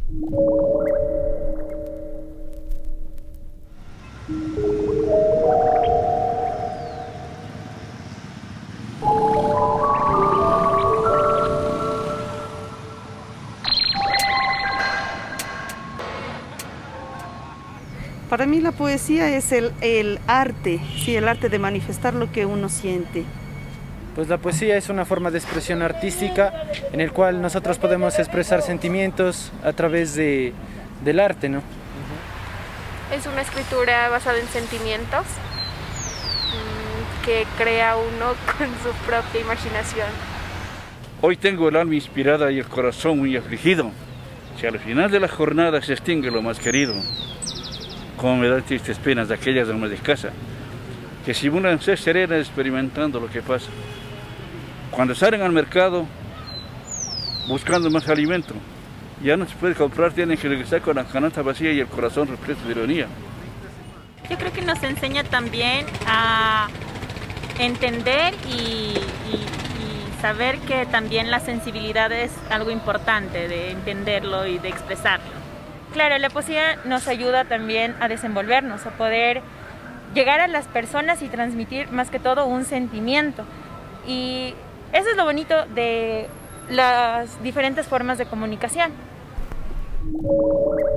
Para mí la poesía es el arte, sí, el arte de manifestar lo que uno siente. Pues la poesía es una forma de expresión artística en el cual nosotros podemos expresar sentimientos a través del arte, ¿no? Es una escritura basada en sentimientos que crea uno con su propia imaginación. Hoy tengo el alma inspirada y el corazón muy afligido. Si al final de la jornada se extingue lo más querido, como me dan tristes penas de aquellas almas de casa, que simulan ser serenas experimentando lo que pasa. Cuando salen al mercado buscando más alimento, ya no se puede comprar, tienen que regresar con la canasta vacía y el corazón repleto de ironía. Yo creo que nos enseña también a entender y saber que también la sensibilidad es algo importante de entenderlo y de expresarlo. Claro, la poesía nos ayuda también a desenvolvernos, a poder llegar a las personas y transmitir más que todo un sentimiento. Y eso es lo bonito de las diferentes formas de comunicación.